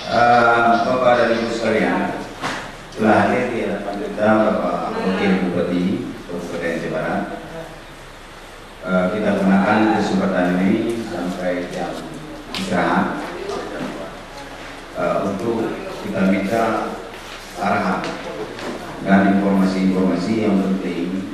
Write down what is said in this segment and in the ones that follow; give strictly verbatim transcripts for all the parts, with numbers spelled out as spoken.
Uh, Bapak dan Ibu sekalian, telah hadir di hadapan kita Bapak Wakil Bupati Kabupaten Aceh Barat. Uh, kita gunakan kesempatan ini sampai jam istirahat uh, untuk kita minta arahan dan informasi-informasi yang penting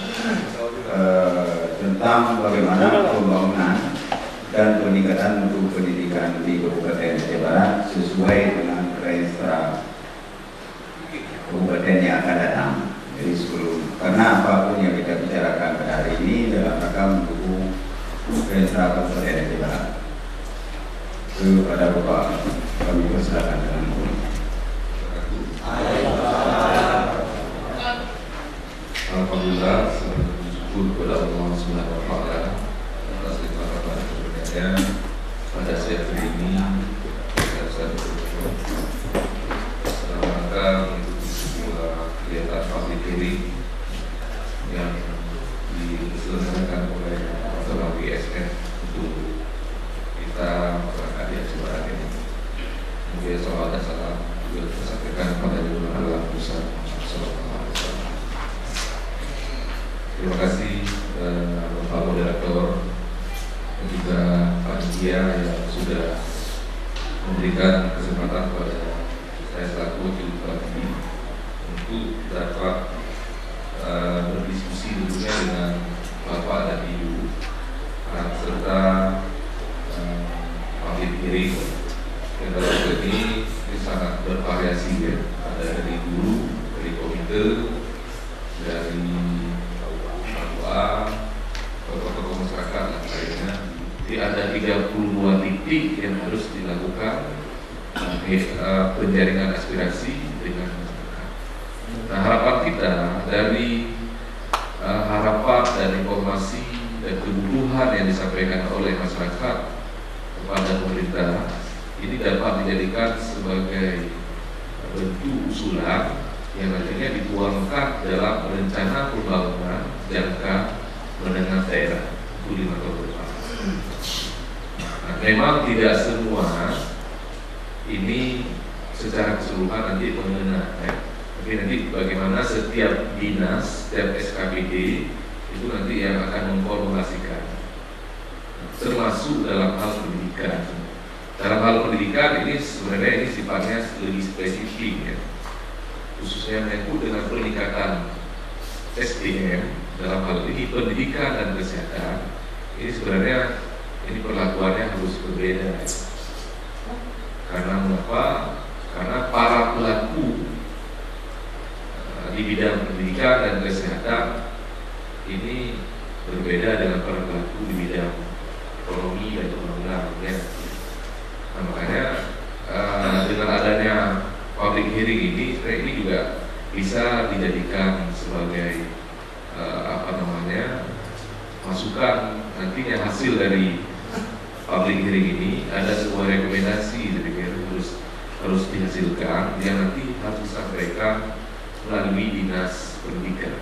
uh, tentang bagaimana pembangunan dan peningkatan untuk pendidikan di Kabupaten Aceh Barat sesuai dengan Renstra Kabupaten yang akan datang. Jadi sebelum, karena apapun yang kita bicarakan pada hari ini dalam rangka mendukung Renstra Kabupaten Aceh Barat. Kepada Bapak kami persilakan dengan Alhamdulillah, syukur kepada Allah Subhanahu wa Ta'ala atas limpahan keberkahannya pada siang hari ini. Saya satu dalam rangka mengikuti sebuah kegiatan public hearing yang diselenggarakan oleh Bapak W S N untuk kita masyarakat di Aceh Barat ini. Kemudian salawat dan salam juga disampaikan kepada Junjungan Allah Musa Sallallahu Alaihi Wasallam. Terima kasih uh, Bapak Moderator dan juga panitia yang sudah memberikan kesempatan kepada saya selaku wakil bupati untuk dapat uh, berdiskusi tentunya dengan Bapak dan Ibu uh, serta public uh, hearing. Dan dalam ini, ini sangat bervariasi ya, ada dari guru, dari komite, dari tokoh-tokoh masyarakat dan lainnya. Jadi ada tiga puluh dua titik yang harus dilakukan uh, penjaringan aspirasi dengan masyarakat. Nah, harapan kita dari uh, harapan dan informasi dan kebutuhan yang disampaikan oleh masyarakat kepada pemerintah ini dapat dijadikan sebagai bentuk usulan yang nantinya dituangkan dalam rencana pembangunan jangka menengah daerah untuk lima tahun ke depan. Nah, memang tidak semua ini secara keseluruhan nanti mengena, ya. Tapi nanti bagaimana setiap dinas, setiap S K P D itu nanti yang akan memformulasikan, termasuk dalam hal pendidikan. Dalam hal pendidikan ini sebenarnya ini sifatnya lebih spesifik ya, khususnya menyangkut dengan peningkatan S D M dalam hal ini pendidikan dan kesehatan. Ini sebenarnya ini perlakuannya harus berbeda. Karena mengapa? Karena para pelaku uh, di bidang pendidikan dan kesehatan ini berbeda dengan para pelaku di bidang ekonomi dan pembangunan. Ya. Nah, makanya uh, dengan adanya public hearing ini, ini juga bisa dijadikan sebagai uh, apa namanya masukan nantinya hasil dari public hearing ini ada sebuah rekomendasi dari harus harus dihasilkan yang nanti harus disampaikan melalui dinas pendidikan.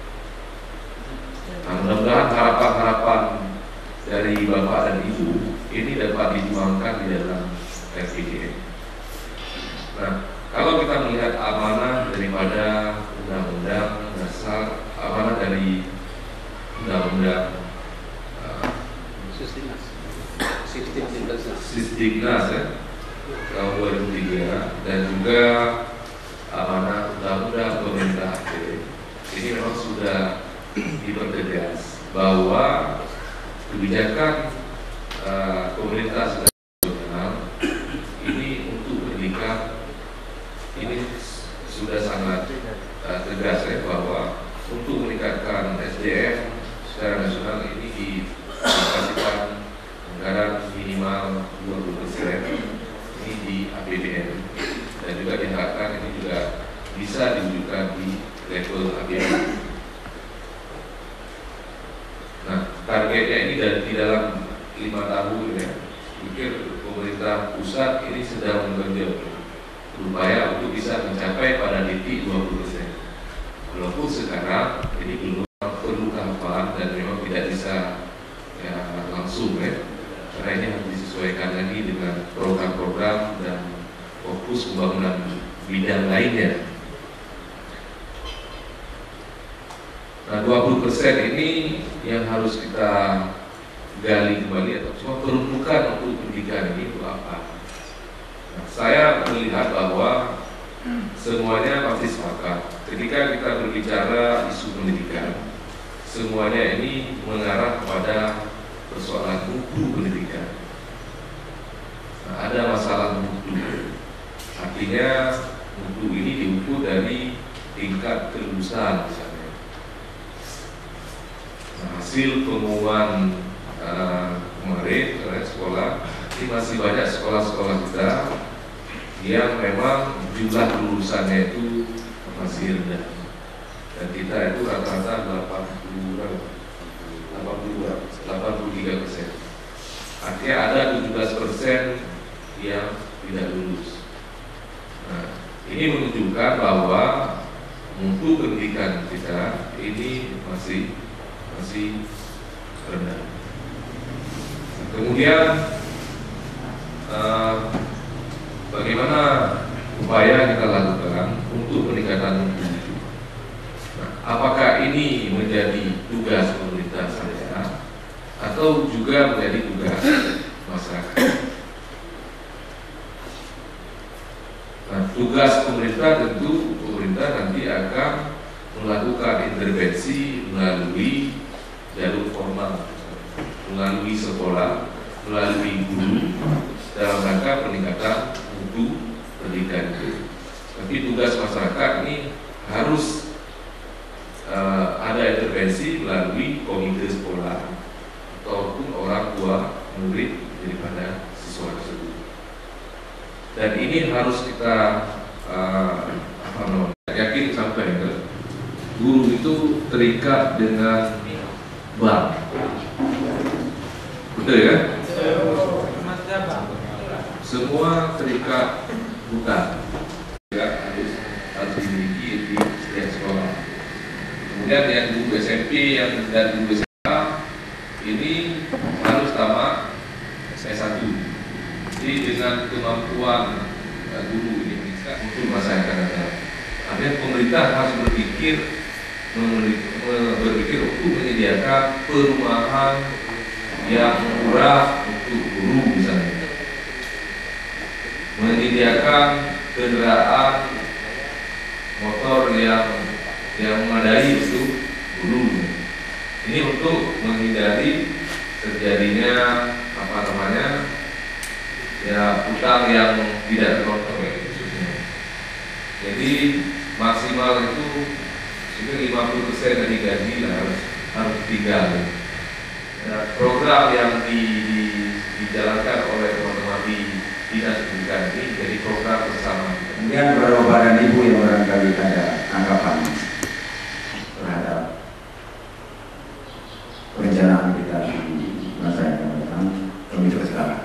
Nah, mudah-mudahan harapan-harapan dari Bapak dan Ibu ini dapat dituangkan di dalam R P J M. Nah, kalau kita melihat amanah daripada Undang-Undang Dasar, amanah dari Undang-Undang uh, Sistimnas ya, tahun dua ribu tiga dan juga amanah Undang-Undang Pemerintah Aceh, ini memang sudah dipertegas bahwa kebijakan uh, pemerintah nasional ini untuk pendidikan ini sudah sangat uh, tegas ya, bahwa untuk meningkatkan S D M secara nasional ini dialokasikan anggaran minimal dua puluh persen ini di A P B N dan juga diharapkan ini juga bisa diwujudkan di level A P B N. Nah, targetnya ini dari di dalam lima tahun ya, pikir pemerintah pusat ini sedang bekerja berupaya untuk bisa mencapai pada titik dua puluh persen. Walaupun sekarang ini belum perlu kapan dan memang tidak bisa ya, langsung ya, karena ini harus disesuaikan lagi dengan program-program dan fokus pembangunan bidang lainnya. Nah, dua puluh persen ini yang harus kita gali kembali atau cuma peruntukan untuk pendidikan ini itu apa? Nah, saya melihat bahwa semuanya pasti sepakat. Ketika kita berbicara isu pendidikan, semuanya ini mengarah kepada persoalan mutu pendidikan. Nah, ada masalah mutu. Artinya mutu ini diukur dari tingkat kelulusan misalnya. Nah, hasil pengumuman uh, kemarin oleh sekolah, ini masih banyak sekolah-sekolah kita yang memang jumlah lulusannya itu masih rendah, dan kita itu rata-rata delapan puluh tiga persen. Artinya ada tujuh belas persen yang tidak lulus. Nah, ini menunjukkan bahwa mutu pendidikan kita ini masih masih rendah. Kemudian uh, bagaimana upaya kita lakukan untuk peningkatan mutu? Nah, apakah ini menjadi tugas pemerintah saja atau juga menjadi tugas masyarakat? Nah, tugas pemerintah tentu pemerintah nanti akan melakukan intervensi melalui jalur formal, melalui sekolah, melalui guru dalam rangka peningkatan mutu pendidikan itu. Tapi tugas masyarakat ini harus uh, ada intervensi melalui komite sekolah ataupun orang tua murid daripada siswa tersebut. Dan ini harus kita uh, apa namanya, yakin sampai ke guru itu terikat dengan bank. Betul ya? Semua terikat hutang. Ya, harus harus dimiliki di setiap sekolah. Kemudian yang guru S M P yang dan guru S M A ini harus tamat S satu. Jadi dengan kemampuan uh, guru ini bisa untuk masa yang akan datang. Artinya pemerintah harus berpikir berpikir untuk menyediakan perumahan yang murah untuk guru misalnya, menyediakan kendaraan motor yang yang memadai untuk guru. Ini untuk menghindari terjadinya apa namanya ya utang yang tidak terkontrol khususnya. Jadi maksimal itu sudah lima puluh persen dari gaji harus harus ditinggal. Ya, program yang di, di, dijalankan oleh teman-teman di dinas pendidikan ini jadi program bersama. Kemudian beberapa badan ibu yang barangkali ada anggapan terhadap perencanaan kita di masa yang akan datang, kami persilakan.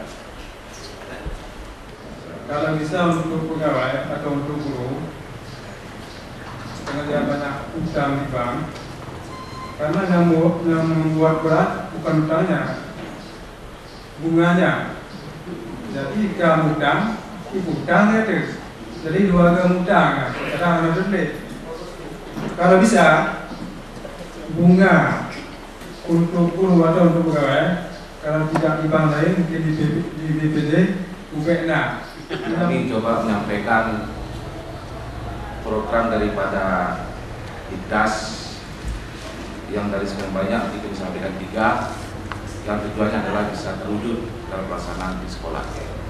Kalau bisa untuk pegawai atau untuk guru, karena dia banyak utang di bank, karena yang membuat berat bukan utangnya, bunganya. Jadi kamu utang, ibu utang itu, jadi dua kamu utang, kadang ada duit. Kalau bisa bunga untuk guru atau untuk pegawai, kalau tidak di bank lain mungkin di B P D, U B N A. Kami coba menyampaikan program daripada Dinas yang dari sekian banyak itu disampaikan tiga, yang tujuannya adalah bisa terwujud dalam pelaksanaan di sekolah.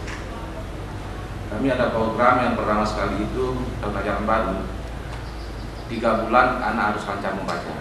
Kami ada program yang pertama sekali itu tahun ajaran baru, tiga bulan anak harus lancar membaca.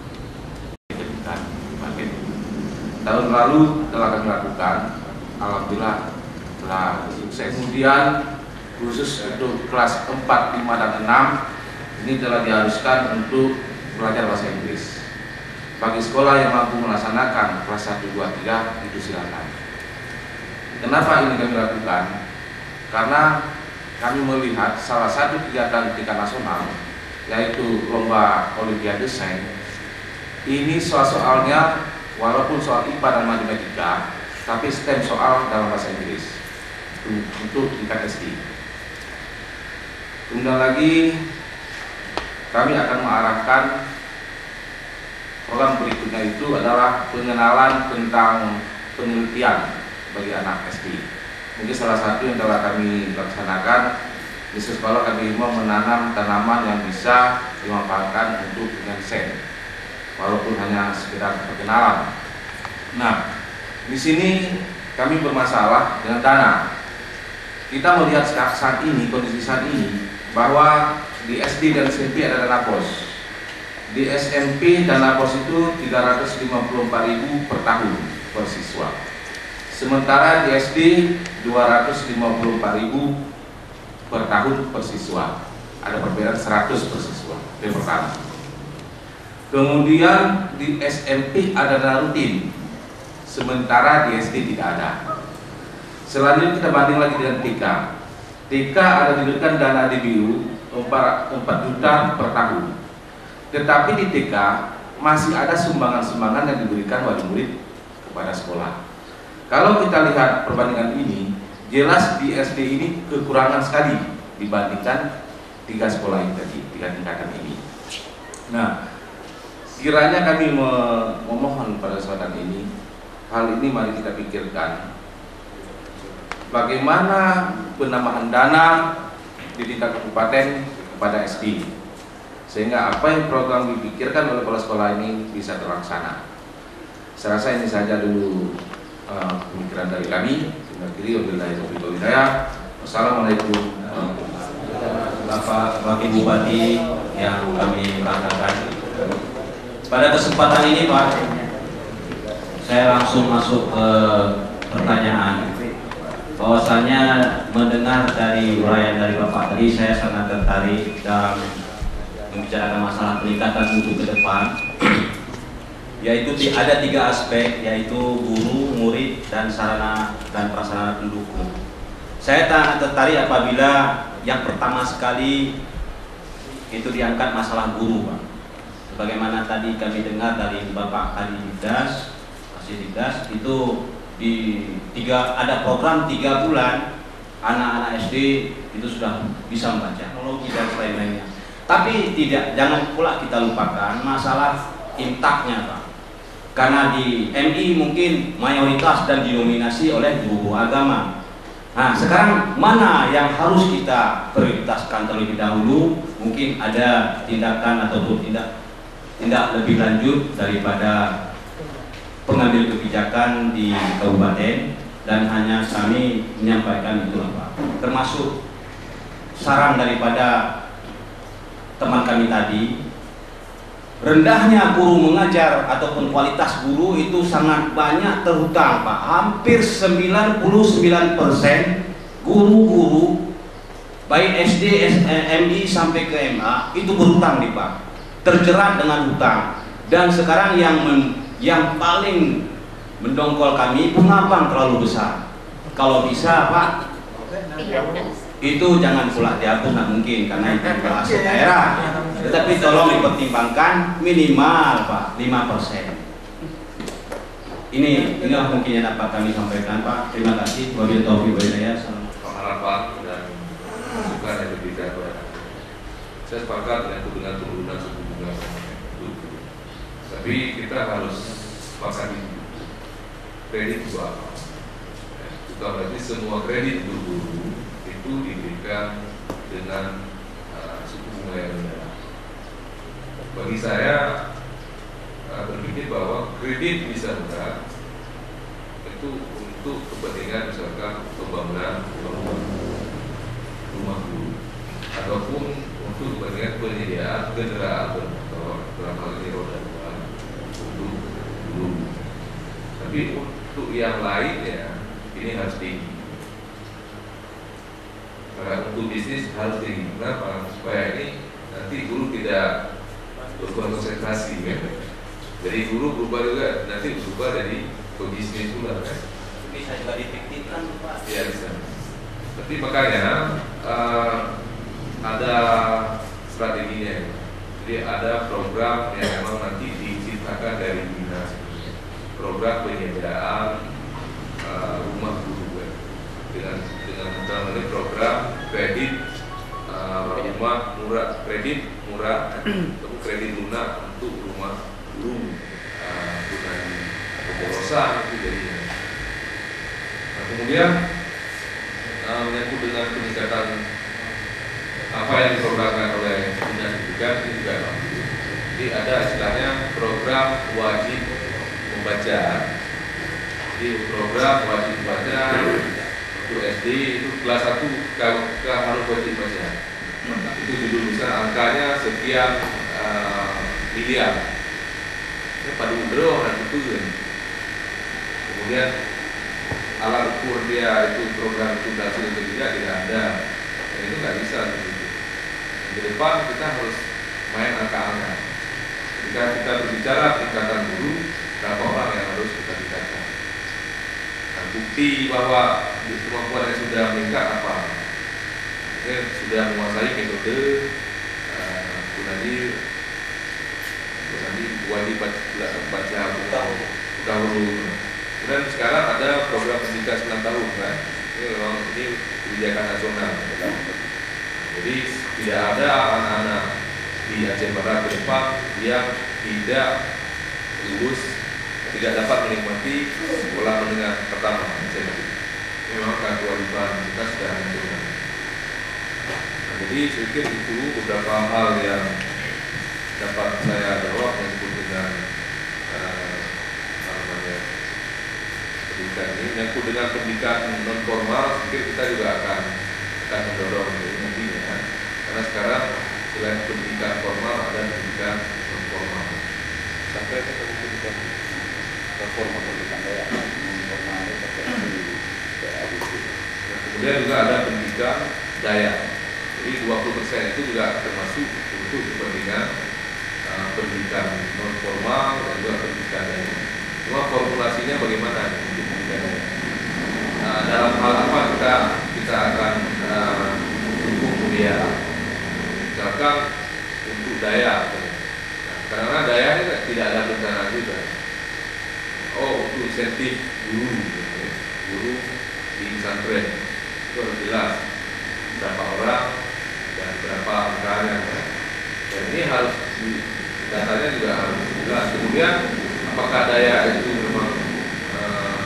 Tahun lalu telah kami lakukan, alhamdulillah telah sukses. Kemudian khusus untuk kelas empat, lima, dan enam ini telah diharuskan untuk belajar bahasa Inggris. Bagi sekolah yang mampu melaksanakan kelas satu, dua, tiga itu silakan. Kenapa ini kami lakukan? Karena kami melihat salah satu kegiatan tingkat nasional yaitu lomba Olimpiade Sains. Ini soal-soalnya walaupun soal I P A dan matematika, tapi stem soal dalam bahasa Inggris untuk tingkat S D. Kemudian lagi kami akan mengarahkan program berikutnya itu adalah pengenalan tentang penelitian bagi anak S D. Mungkin salah satu yang telah kami laksanakan di sekolah, kami mau menanam tanaman yang bisa dimanfaatkan untuk dengan sen, walaupun hanya sekedar perkenalan. Nah, di sini kami bermasalah dengan dana. Kita melihat saat ini, kondisi saat ini, bahwa di S D dan S M P ada dana pos. Di S M P dana pos itu tiga ratus lima puluh empat ribu per tahun per siswa. Sementara di S D dua ratus lima puluh empat ribu per tahun per siswa. Ada perbedaan seratus per siswa yang pertama. Kemudian di S M P ada dana rutin, sementara di S D tidak ada. Selanjutnya kita banding lagi dengan T K. T K ada diberikan dana D B U empat juta per tahun. Tetapi di T K masih ada sumbangan-sumbangan yang diberikan wali murid kepada sekolah. Kalau kita lihat perbandingan ini, jelas di S D ini kekurangan sekali dibandingkan tiga sekolah ini tadi, tiga tingkatan ini. Nah, kiranya kami memohon pada kesempatan ini, hal ini mari kita pikirkan. Bagaimana penambahan dana di tingkat kabupaten kepada S D, sehingga apa yang program dipikirkan oleh kepala sekolah ini bisa terlaksana. Saya rasa ini saja dulu uh, pemikiran dari kami. Terima kasih. Wabillahi taufiq wal hidayah. Wassalamualaikum. Bapak Wakil Bupati yang kami banggakan. Pada kesempatan ini Pak, saya langsung masuk ke pertanyaan. Bahwasanya mendengar dari uraian dari Bapak tadi, saya sangat tertarik dalam membicarakan masalah peningkatan mutu ke depan. Yaitu ada tiga aspek, yaitu guru, murid, dan sarana dan prasarana pendukung. Saya sangat tertarik apabila yang pertama sekali itu diangkat masalah guru, Pak. Sebagaimana tadi kami dengar dari Bapak Kadidikdas, Kadidikdas itu di tiga ada program tiga bulan anak-anak S D itu sudah bisa membaca teknologi dan lain-lainnya. Tapi tidak, jangan pula kita lupakan masalah imtaknya, Pak. Karena di M I mungkin mayoritas dan didominasi oleh guru agama. Nah, sekarang mana yang harus kita prioritaskan terlebih dahulu? Mungkin ada tindakan ataupun tindak tindak lebih lanjut daripada pengambil kebijakan di kabupaten, dan hanya kami menyampaikan itu, Pak. Termasuk saran daripada teman kami tadi, rendahnya guru mengajar ataupun kualitas guru itu sangat banyak terhutang, Pak. Hampir sembilan puluh sembilan persen guru-guru baik S D, M I sampai ke M A itu berhutang nih, Pak. Terjerat dengan hutang. Dan sekarang yang men, yang paling mendongkol kami, pengabang terlalu besar. Kalau bisa, Pak, itu jangan pula dihapus, nggak mungkin karena itu bahasa daerah. Tetapi tolong dipertimbangkan minimal, Pak, lima persen. Ini inilah mungkin yang dapat kami sampaikan, Pak. Terima kasih. Wabillahi taufiq wal hidayah. Harapan dan masukan yang berbeda. Saya sepakat dengan kebenaran turunan suku bunga itu. Tapi kita harus sepakat ini. Kredit itu apa? Bukan berarti semua kredit guru itu diberikan dengan uh, suku bunga yang rendah. Bagi saya uh, berpikir bahwa kredit bisa rendah itu untuk kepentingan misalkan pembangunan rumah, rumah guru ataupun untuk kepentingan penyediaan kendaraan bermotor dalam hal ini roda dua untuk guru. Tapi untuk yang lain ya ini harus tinggi. Karena untuk bisnis harus tinggi. Kenapa? Supaya ini nanti guru tidak berkonsentrasi, ya. Jadi guru berubah juga nanti berubah dari pebisnis pula, kan? Bisa juga difiktifkan, Pak. Iya bisa. Tapi makanya uh, ada strateginya. Jadi ada program yang memang nanti diciptakan dari dinas. Program penyediaan uh, rumah guru, ya. dengan dengan dalam program kredit uh, rumah murah, kredit murah, atau kredit lunak untuk rumah guru, uh, bukan keborosan itu jadinya. Nah, kemudian uh, menyangkut dengan peningkatan apa yang diprogramkan oleh dinas pendidikan ini juga. Jadi ada istilahnya program wajib membaca. Jadi program wajib membaca untuk S D itu kelas satu kalau harus wajib baca. Itu dulu bisa angkanya sekian uh, miliar. Ini pada umroh dan itu kan. Kemudian alat ukur dia itu program itu berhasil atau tidak tidak ada. Dan itu nggak bisa begitu. Di depan kita harus main angka-angka. Jika kita berbicara tingkatan guru, berapa orang yang harus kita tingkatkan? Nah, bukti bahwa kemampuan yang sudah meningkat apa? Mungkin sudah menguasai metode uh, Gunadir, Gunadir wajib baca buka huruf. Kemudian sekarang ada program pendidikan sembilan tahun, kan? Ini memang ini kebijakan nasional. Jadi tidak ada anak-anak di Aceh Barat ke depan yang tidak lulus, tidak dapat menikmati sekolah menengah pertama. Ini memang kewajiban kita sudah menentukan. Nah, jadi saya pikir itu beberapa hal yang dapat saya jawab yang disebut dengan uh, apa namanya pendidikan ini. Menyangkut dengan pendidikan non formal, saya pikir kita juga akan akan mendorong ini nantinya. Karena sekarang selain pendidikan formal ada pendidikan non formal. Sampai ke pendidikan non formal, pendidikan daya non formal nah, kemudian juga ada pendidikan daya. Jadi dua puluh persen itu juga termasuk untuk kepentingan uh, pendidikan non formal dan juga pendidikan daya. Cuma formulasinya bagaimana untuk pendidikan daya? Nah, dalam hal apa kita kita akan uh, dukung pembiayaan? Misalkan untuk daya, nah, karena daya ini tidak ada rencana juga. Oh, untuk insentif guru, ya, guru di pesantren itu harus jelas berapa orang dan berapa angkanya. Dan ini harus datanya juga harus jelas. Kemudian apakah daya itu memang uh,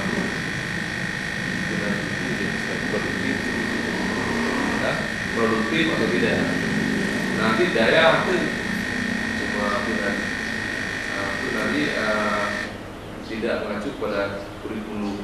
produktif, ya, produktif atau tidak? Nanti daya itu cuma aku nanti, aku nanti uh, tidak mengacu pada kurikulum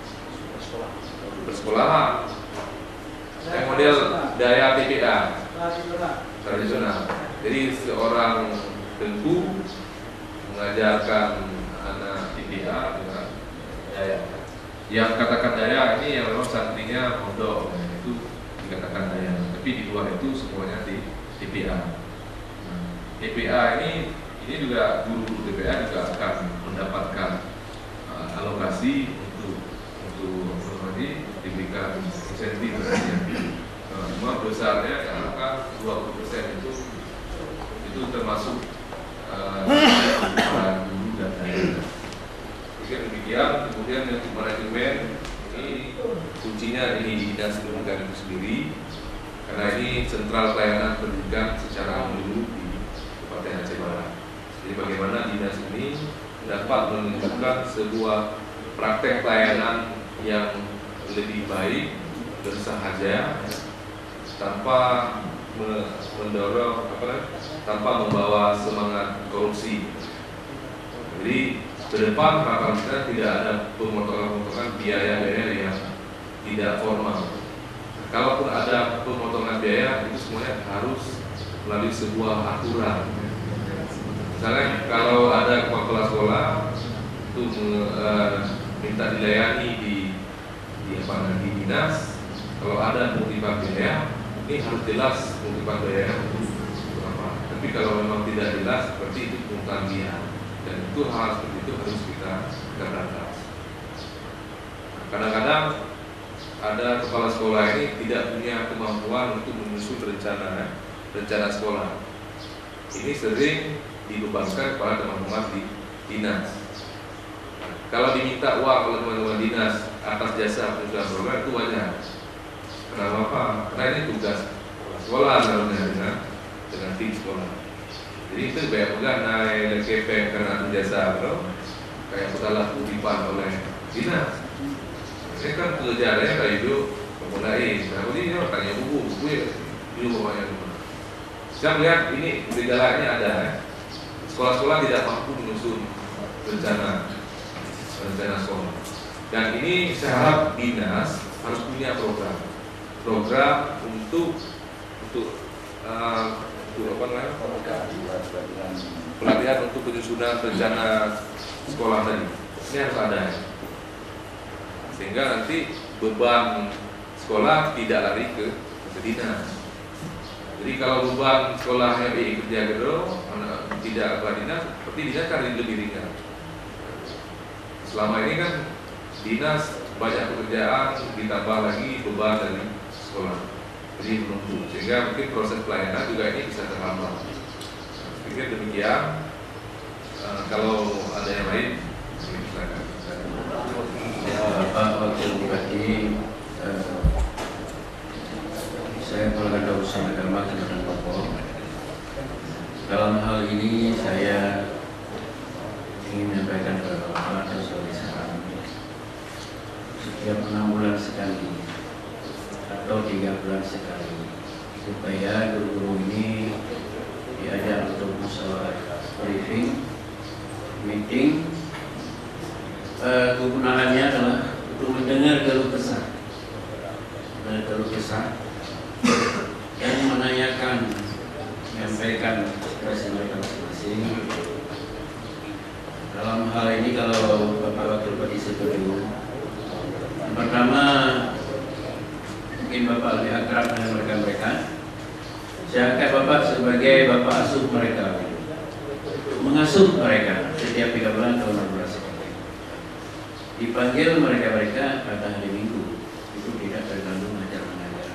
bersekolahan. Yang model daya T P A tradisional. Jadi seorang tengku mengajarkan anak T P A dengan daya. Yang katakan daya ini yang memang santrinya mondok, itu dikatakan daya. Tapi di luar itu semuanya di T P A. Nah, T P A ini ini juga guru T P A juga akan mendapatkan uh, alokasi untuk untuk lagi diberikan insentif. Nah, cuma besarnya karena dua puluh persen itu itu termasuk uh, guru dan daya. Jika demikian, kemudian untuk manajemen ini kuncinya di dinas pendidikan itu sendiri. Karena ini sentral pelayanan pendidikan secara menyeluruh di Kabupaten Aceh Barat. Jadi bagaimana dinas ini dapat menunjukkan sebuah praktek pelayanan yang lebih baik bersahaja tanpa mendorong apa, tanpa membawa semangat korupsi. Jadi ke depan harapan kita tidak ada pemotongan-pemotongan biaya-biaya yang tidak formal. Kalaupun ada pemotongan biaya, itu semuanya harus melalui sebuah aturan. Misalnya kalau ada kepala sekolah itu uh, minta dilayani di di apa di dinas, kalau ada multipan biaya, ini harus jelas multipan biaya untuk apa. Tapi kalau memang tidak jelas, seperti itu pungutan biaya, dan itu hal seperti itu harus kita kita berantas. Kadang-kadang ada kepala sekolah ini tidak punya kemampuan untuk menyusun rencana rencana sekolah. Ini sering dibebankan kepada teman-teman di dinas. Kalau diminta uang oleh teman-teman dinas atas jasa penyusunan program itu wajar. Kenapa? Karena ini tugas sekolah sebenarnya. nanti sekolah. Jadi itu kayak bukan naik kepeng karena jasa bro, kayak salah kutipan oleh dinas. Ini kan pekerjaannya kayak itu memulai. Nah, ini orang tanya buku, buku ya, dulu bawanya rumah. Saya melihat ini gejalanya ada. Ya. Sekolah-sekolah tidak mampu menyusun rencana rencana sekolah. Dan ini saya harap dinas harus punya program, program untuk untuk uh, untuk apa namanya? Pelatihan untuk penyusunan rencana sekolah tadi. Ini harus ada, sehingga nanti beban sekolah tidak lari ke, ke dinas. Jadi kalau beban sekolahnya di kerja gedung, tidak ke dinas, berarti dinas kan lebih ringan. Selama ini kan dinas banyak pekerjaan, ditambah lagi beban dari sekolah, jadi menunggu, sehingga mungkin proses pelayanan juga ini bisa terhambat. Saya pikir demikian. Uh, kalau ada yang lain, silakan. Ya, Pak Wakil Bupati, uh, saya Kolonel Urusan Agama Kecamatan Popo. Dalam hal ini saya ingin menyampaikan kepada Bapak dan sebagai saran, setiap enam bulan sekali atau tiga bulan sekali supaya guru-guru ini diajak untuk musyawarah briefing, meeting. Uh, kegunaannya adalah untuk mendengar keluh kesah, mendengar keluh kesah dan menanyakan, menyampaikan aspirasi mereka masing-masing. Dalam hal ini kalau Bapak Wakil Bupati setuju, yang pertama mungkin Bapak lebih akrab dengan mereka-mereka. Saya angkat Bapak sebagai Bapak asuh mereka, mengasuh mereka setiap tiga bulan atau enam bulan sekali. Dipanggil mereka-mereka pada hari Minggu, itu tidak terganggu mengajar-mengajar.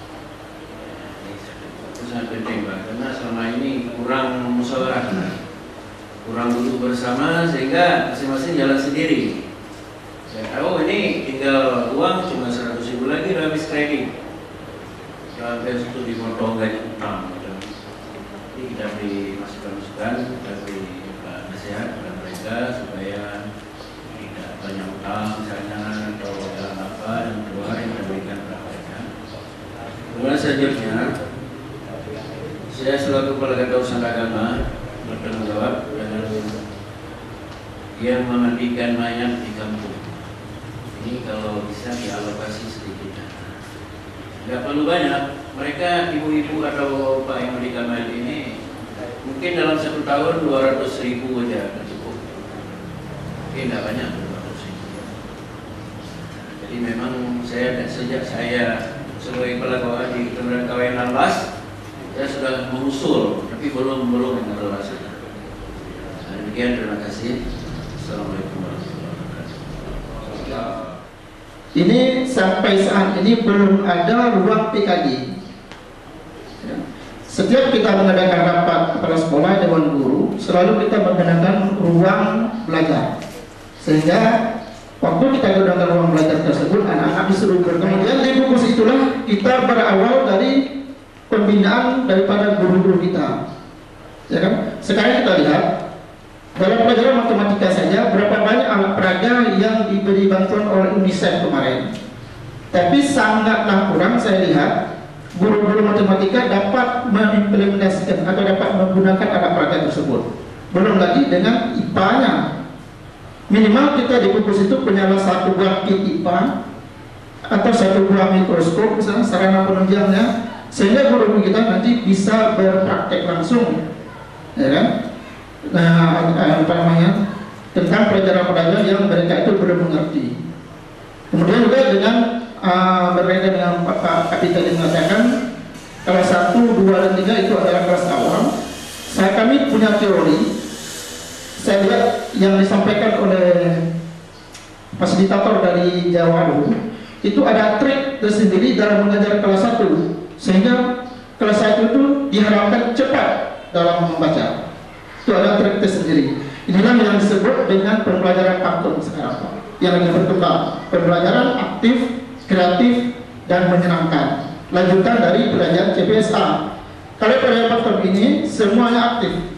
Itu sangat penting Pak, karena selama ini kurang musyawarah, kurang duduk bersama, sehingga masing-masing jalan sendiri. Ya, oh ini tinggal uang cuma seratus ribu lagi udah habis kredit, sampai untuk dimotong gaji utang. Jadi kita beri masukan-masukan, kita beri nasihat kepada mereka supaya tidak banyak utang misalnya atau jalan apa dan keluar yang kita berikan kepada mereka. Kemudian selanjutnya, saya selaku Kepala Kantor Urusan Agama bertanggung jawab dengan yang memandikan mayat di kampung. Ini kalau bisa dialokasi sedikit dana, nggak perlu banyak. Mereka ibu-ibu atau bapak yang memandikan mayat ini mungkin dalam satu tahun dua ratus ribu aja cukup, mungkin nggak banyak dua ratus ribu. Jadi memang saya sejak saya sebagai kepala kawah di Kelurahan Kawayan enam belas, saya sudah mengusul, tapi belum belum mengeluarkan. Nah, demikian, terima kasih. Assalamualaikum warahmatullahi wabarakatuh. Ini sampai saat ini belum ada ruang P K G. Ya. Setiap kita mengadakan rapat kepala sekolah dewan guru, selalu kita menggunakan ruang belajar, sehingga waktu kita gunakan ruang belajar tersebut anak-anak disuruh berkemudian. Di fokus itulah kita berawal dari pembinaan daripada guru-guru kita, ya kan? Sekarang kita lihat dalam pelajaran matematika saja berapa banyak alat peraga yang diberi bantuan oleh UNICEF kemarin, tapi sangatlah kurang saya lihat guru-guru matematika dapat mengimplementasikan atau dapat menggunakan alat peraga tersebut. Belum lagi dengan I P A-nya, minimal kita di fokus itu punya satu buah kit I P A atau satu buah mikroskop misalnya sarana penunjangnya, sehingga guru kita nanti bisa berpraktek langsung, ya kan? Nah, apa namanya, tentang pelajaran-pelajaran yang mereka itu belum mengerti. Kemudian juga dengan uh, berbeda dengan Pak Kapiten tadi mengatakan kelas satu, dua, dan tiga itu adalah kelas awal. Saya kami punya teori, saya lihat yang disampaikan oleh fasilitator dari Jawa dulu, itu ada trik tersendiri dalam mengajar kelas satu, sehingga kelas satu itu diharapkan cepat dalam membaca. Itu ada trik tersendiri. Inilah yang disebut dengan pembelajaran aktif sekarang, yang lagi berkembang. Pembelajaran aktif, kreatif, dan menyenangkan. Lanjutan dari belajar C P S A. Kalau pada platform ini semuanya aktif,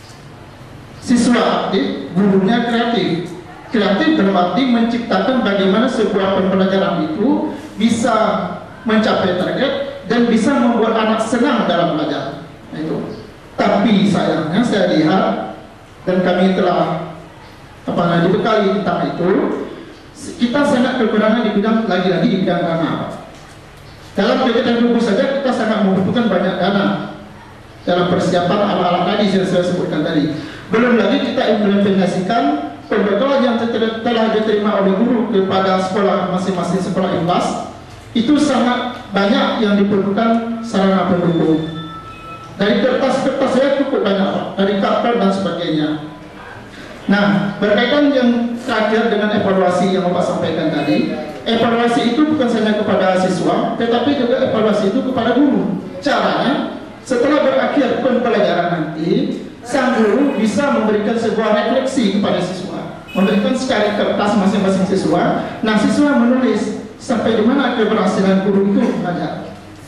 siswa aktif, gurunya kreatif. Kreatif dalam arti menciptakan bagaimana sebuah pembelajaran itu bisa mencapai target dan bisa membuat anak senang dalam belajar. Nah, itu. Tapi sayangnya saya lihat dan kami telah apa namanya dibekali tentang itu, kita sangat kekurangan di bidang lagi-lagi di bidang dana. Dalam kegiatan guru saja kita sangat membutuhkan banyak dana dalam persiapan alat-alat tadi yang saya sebutkan tadi. Belum lagi kita implementasikan pembekalan yang telah diterima oleh guru kepada sekolah masing-masing sekolah imbas. Itu sangat banyak yang diperlukan sarana pendukung. Dari kertas-kertas saya cukup banyak, dari karton dan sebagainya. Nah, berkaitan yang terakhir dengan evaluasi yang Bapak sampaikan tadi, evaluasi itu bukan hanya kepada siswa, tetapi juga evaluasi itu kepada guru. Caranya, setelah berakhir pembelajaran nanti, sang guru bisa memberikan sebuah refleksi kepada siswa, memberikan sekali kertas masing-masing siswa. Nah, siswa menulis sampai di mana keberhasilan guru itu mengajar.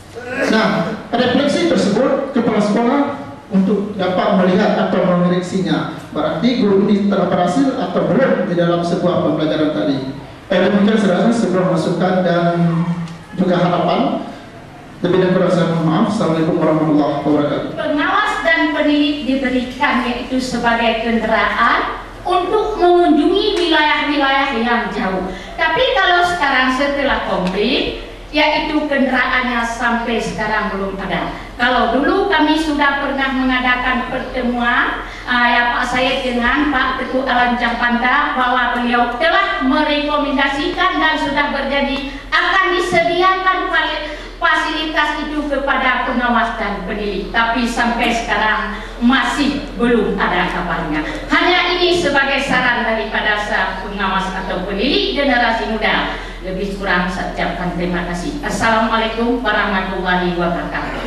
Nah, refleksi tersebut kepala sekolah untuk dapat melihat atau mengoreksinya. Berarti guru ini telah berhasil atau belum di dalam sebuah pembelajaran tadi. Eh, demikian serasa sebuah masukan dan juga harapan. Lebih dan kurang saya mohon maaf. Assalamualaikum warahmatullahi wabarakatuh. Pengawas dan pendidik diberikan yaitu sebagai kendaraan untuk mengunjungi wilayah-wilayah yang jauh. Tapi kalau sekarang setelah komplit, yaitu kendaraannya sampai sekarang belum ada. Kalau dulu kami sudah pernah mengadakan pertemuan uh, ya Pak Said dengan Pak Teguh Alan Campanda bahwa beliau telah merekomendasikan dan sudah berjanji akan disediakan fasilitas itu kepada pengawas dan pendidik. Tapi sampai sekarang masih belum ada kabarnya. Hanya ini sebagai saran daripada pengawas atau pendidik generasi muda. Lebih kurang saya ucapkan terima kasih. Assalamualaikum warahmatullahi wabarakatuh.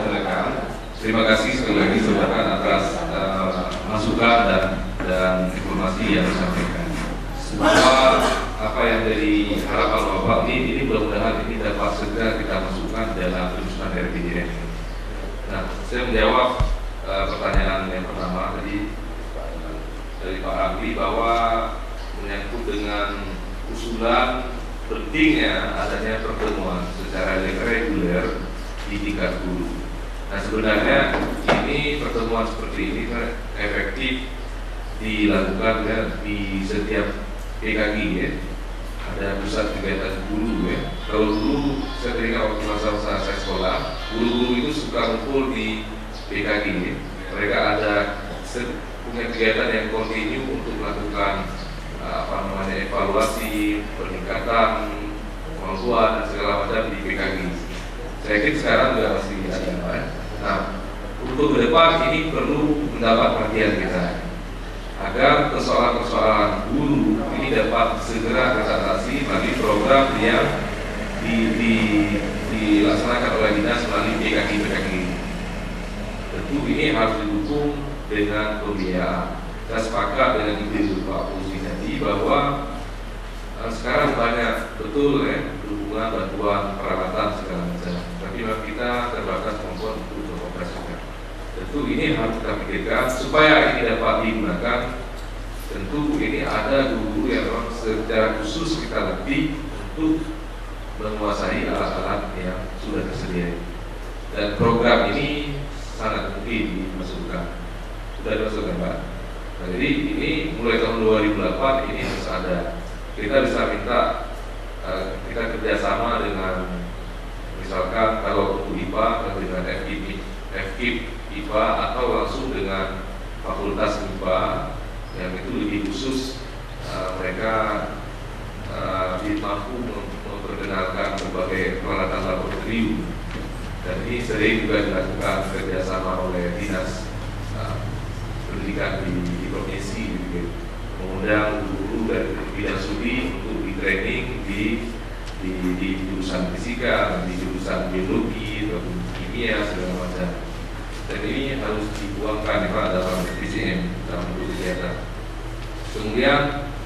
Terima kasih sekali lagi saudara atas uh, masukan dan dan informasi yang disampaikan. Bahwa apa yang dari harapan Bapak ini, ini mudah-mudahan ini dapat segera kita masukkan dalam penyusunan R P J M. Nah, saya menjawab uh, pertanyaan yang pertama tadi uh, dari Pak Ramli bahwa menyangkut dengan usulan pentingnya adanya pertemuan secara reguler di tingkat guru. Nah, sebenarnya ini pertemuan seperti ini kan efektif dilakukan ya di setiap P K G ya. Ada pusat kegiatan guru ya. Kalau dulu saya ketika waktu masa-masa saya sekolah, guru-guru itu suka kumpul di P K G ya. Mereka ada punya kegiatan yang kontinu untuk melakukan apa namanya evaluasi peningkatan kemampuan dan segala macam di P K G. Saya kira sekarang juga masih ada. Nah, untuk ke depan ini perlu mendapat perhatian kita agar persoalan-persoalan guru ini dapat segera teratasi melalui program yang di, di, dilaksanakan oleh dinas melalui P K G P K G. Tentu ini harus didukung dengan pembiayaan. Saya sepakat dengan ide Pak Fauzi tadi bahwa uh, sekarang banyak betul ya dukungan bantuan peralatan segala macam, tapi memang kita terbatas kemampuan untuk mengoperasikan. Tentu ini harus kita pikirkan supaya ini dapat digunakan. Tentu ini ada guru yang memang secara khusus kita latih untuk menguasai alat-alat yang sudah tersedia. Dan program ini sangat mungkin dimasukkan. Sudah dimasukkan Pak. Nah, jadi ini mulai tahun dua ribu delapan ini harus ada. Kita bisa minta uh, kita kerjasama dengan misalkan kalau untuk I P A dengan F K I P, F K I P I P A atau langsung dengan Fakultas I P A yang itu lebih khusus uh, mereka uh, mampu memperkenalkan berbagai peralatan laboratorium. Dan ini sering juga dilakukan kerjasama oleh dinas uh, pendidikan di, di provinsi, gitu. Mengundang guru dari bidang studi untuk di training di di, di jurusan fisika, di jurusan biologi, atau kimia segala macam. Dan ini harus dibuangkan ya, dalam P C M dalam bentuk kegiatan. Kemudian,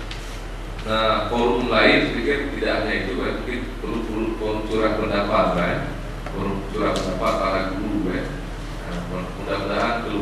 nah forum lain, pikir tidak hanya itu, mungkin perlu perlu forum curah pendapat, kan? Forum curah pendapat para guru, ya. Nah,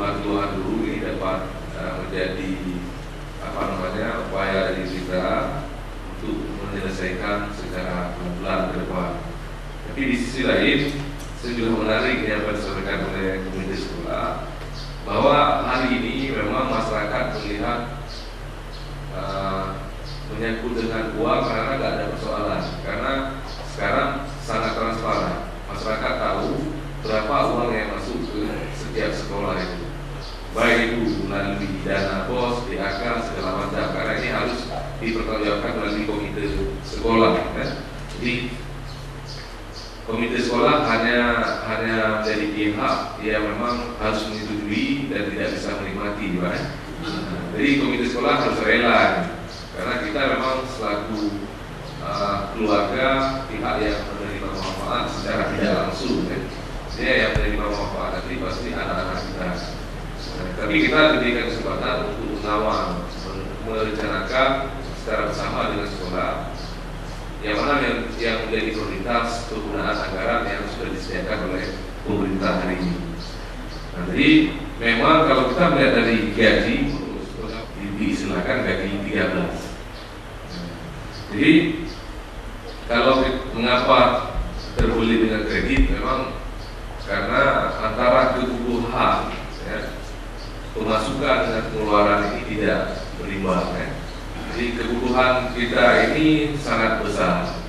keluhan dulu ini dapat uh, menjadi apa namanya upaya dari kita untuk menyelesaikan secara pelan-pelan ke depan. Tapi di sisi lain, saya juga menarik yang disampaikan oleh komite sekolah bahwa hari ini memang masyarakat melihat uh, menyangkut dengan uang karena nggak ada persoalan, karena sekarang sangat transparan, masyarakat tahu berapa uang yang masuk ke setiap sekolah itu, baik itu melalui dana bos, D A K, segala macam, karena ini harus dipertanggungjawabkan melalui komite sekolah. Ya. Jadi komite sekolah hanya hanya dari pihak yang memang harus menyetujui dan tidak bisa menikmati, Pak. Jadi komite sekolah harus rela, karena kita memang selaku uh, keluarga pihak yang menerima manfaat secara tidak langsung, ya. Dia yang menerima manfaat nanti pasti anak-anak kita. Nah, tapi kita diberikan kesempatan untuk mengawal, merencanakan secara bersama dengan sekolah yang mana yang, yang menjadi prioritas penggunaan anggaran yang sudah disediakan oleh pemerintah hari ini. Nah, jadi memang kalau kita melihat dari gaji, diistilahkan gaji tiga belas. Jadi kalau mengapa terbeli dengan kredit, memang karena antara kebutuhan, ya, pemasukan dengan pengeluaran ini tidak berimbang, ya. Jadi kebutuhan kita ini sangat besar,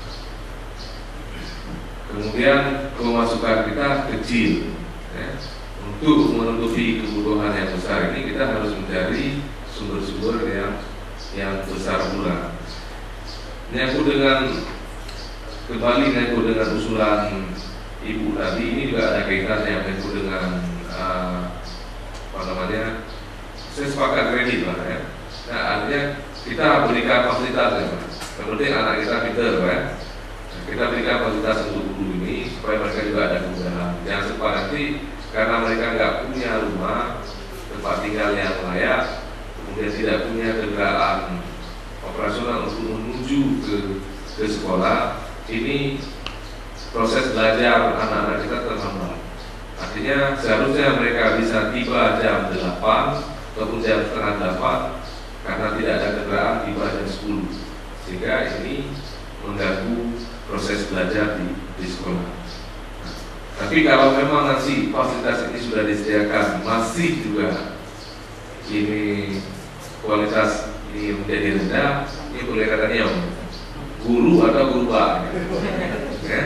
kemudian pemasukan kita kecil, ya. Untuk menutupi kebutuhan yang besar ini kita harus mencari sumber-sumber yang yang besar pula. Nyangkut dengan kembali nyangkut dengan usulan Ibu tadi, ini juga ada kaitannya nyangkut dengan uh, apa namanya, saya sepakat kredit lah, ya. Nah, artinya kita berikan fasilitas, ya, yang penting anak kita pintar, ya. Kita berikan fasilitas untuk guru ini supaya mereka juga ada kemudahan. Jangan sampai nanti karena mereka nggak punya rumah, tempat tinggal yang layak, kemudian tidak punya kendaraan operasional untuk menuju ke ke sekolah, ini proses belajar anak-anak kita terhambat. Artinya seharusnya mereka bisa tiba jam delapan ataupun jam setengah delapan, karena tidak ada kendaraan tiba jam sepuluh, sehingga ini mengganggu proses belajar di, di sekolah. Nah, tapi kalau memang nanti fasilitas ini sudah disediakan masih juga ini kualitas ini menjadi rendah, ini boleh katanya guru atau guru pak, ya.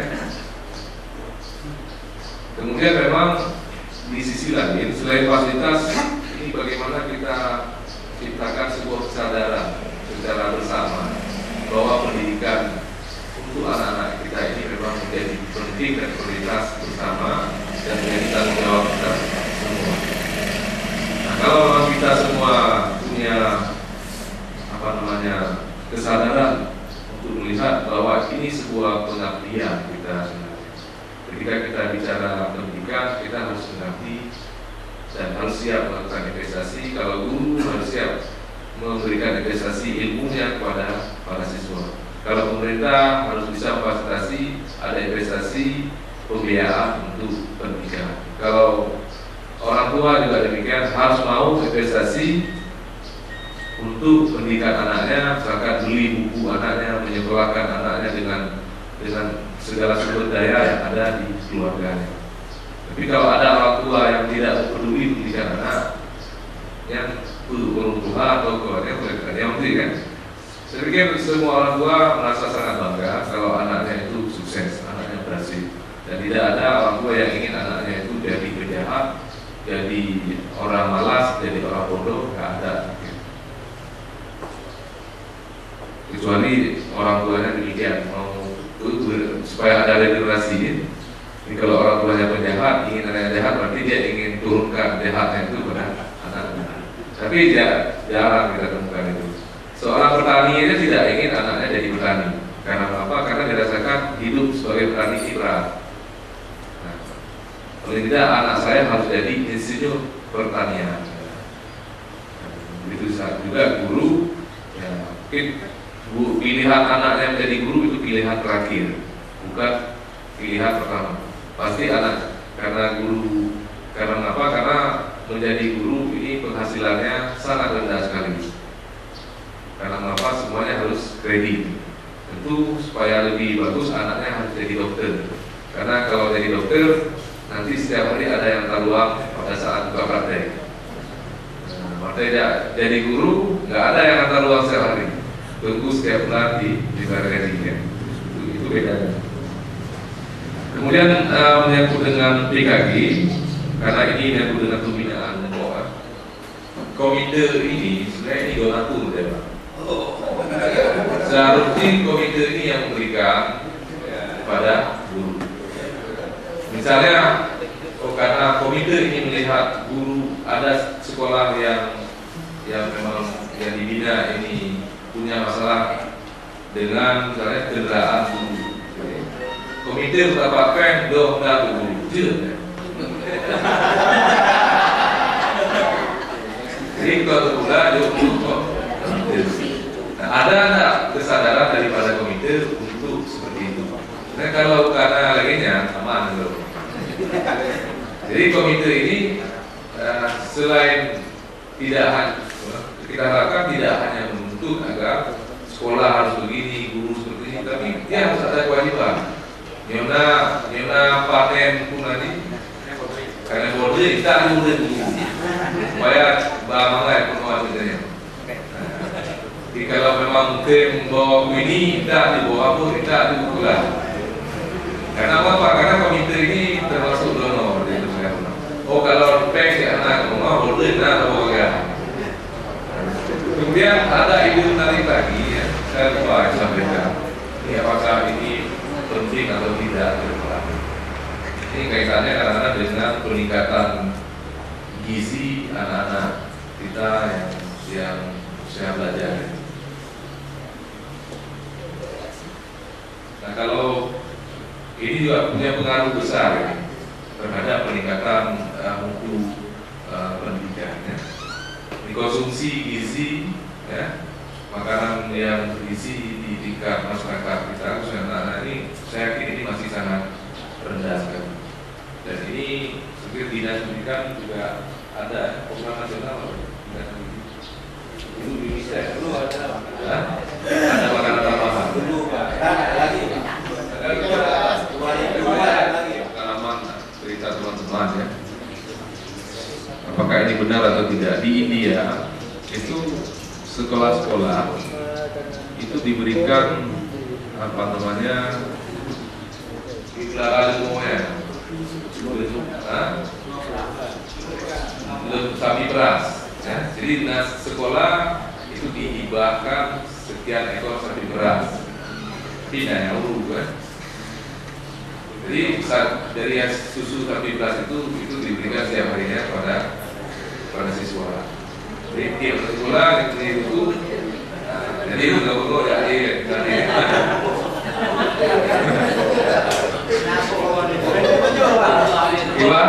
Kemudian memang di sisi lain, selain fasilitas ini, bagaimana kita ciptakan sebuah kesadaran secara bersama bahwa pendidikan untuk anak-anak kita ini memang menjadi penting dan prioritas bersama dan menjadi tanggung jawab kita semua. Nah, kalau memang kita semua punya apa namanya kesadaran untuk melihat bahwa ini sebuah pengabdian kita sebenarnya. Ketika kita bicara pendidikan, kita harus mengerti dan harus siap melakukan investasi. Kalau guru harus siap memberikan investasi ilmunya kepada para siswa. Kalau pemerintah harus bisa memfasilitasi ada investasi pembiayaan untuk pendidikan. Kalau orang tua juga demikian harus mau investasi untuk pendidikan anaknya, misalkan beli buku anaknya, menyekolahkan anaknya dengan dengan segala sumber daya yang ada di keluarganya. Tapi kalau ada orang tua yang tidak peduli pendidikan anak, yang orang tua atau keluarga mereka yang penting, kan? Saya pikir semua orang tua merasa sangat bangga kalau anaknya itu sukses, anaknya berhasil, dan tidak ada orang tua yang ingin anaknya itu jadi penjahat, jadi orang malas, jadi orang bodoh, nggak ada. Kecuali orang tuanya demikian, mau supaya ada regenerasi. Ini kalau orang tuanya penjahat, ingin anaknya jahat, berarti dia ingin turunkan jahatnya itu pada anaknya. Tapi jarang kita temukan itu. Seorang petani itu tidak ingin anaknya jadi petani. Karena apa? Karena dirasakan hidup sebagai petani ini berat. Nah, paling tidak anak saya harus jadi insinyur pertanian. Begitu juga guru, ya, mungkin Bu, pilihan anaknya menjadi guru itu pilihan terakhir, bukan pilihan pertama. Pasti anak, karena guru, karena apa? Karena menjadi guru ini penghasilannya sangat rendah sekali. Karena mengapa semuanya harus kredit. Tentu supaya lebih bagus anaknya harus jadi dokter. Karena kalau jadi dokter nanti setiap hari ada yang terluang pada saat buka praktek. Nah, makanya jadi guru nggak ada yang terluang setiap hari. Tunggu setiap bulan di dibayar gajinya. Itu, itu bedanya. Kemudian uh, menyangkut dengan P K G, karena ini menyangkut dengan pembinaan bawah. Komite ini sebenarnya ini donatur ya Pak. Seharusnya komite ini yang memberikan kepada guru. Misalnya, oh, karena komite ini melihat guru ada sekolah yang yang memang yang dibina ini punya masalah dengan misalnya kendaraan guru. Komite mendapatkan dua honda guru. Jadi kalau pula juga nah, ada ada kesadaran daripada komite untuk seperti itu. Nah kalau karena lainnya aman loh. Jadi komite ini uh, selain tidak hanya kita harapkan tidak hanya menuntut agar sekolah harus begini, guru seperti ini, tapi dia harus ada kewajiban. Nyona nyona paten pun nanti karena boleh kita boleh dulu supaya bangga penguasa kerjanya. Jadi kalau memang mungkin bawa ini tidak dibawa pun tidak dibukulah. Karena apa? Karena komite ini termasuk donor itu sekarang. Oh kalau peng di anak rumah boleh nak bawa ya. Kemudian ada ide menarik lagi ya. Saya lupa sampaikan. Ini apakah ini penting atau tidak? Ini kaitannya karena dengan peningkatan gizi anak-anak kita yang yang usia belajar. Nah kalau ini juga punya pengaruh besar ya, terhadap peningkatan uh, mutu uh, pendidikan. Ya. Dikonsumsi gizi, ya, makanan yang bergizi di tingkat masyarakat kita, khususnya anak-anak ini, saya yakin ini masih sangat rendah sekali. Dan ini seperti dinas pendidikan juga ada program nasional dinas pendidikan. Itu bisa dulu ada, ada makanan tambahan. Dulu ada lagi. Pengalaman cerita teman-teman ya. Apakah ini benar atau tidak? Di India itu sekolah-sekolah itu diberikan apa namanya semuanya belum sapi beras ya. Jadi nah, sekolah itu dihibahkan sekian ekor sapi beras tidak ya kan. Jadi dari susu sapi beras itu itu diberikan setiap harinya pada pada siswa. Jadi tiap sekolah itu nah, jadi itu nggak perlu dari dari Iwan,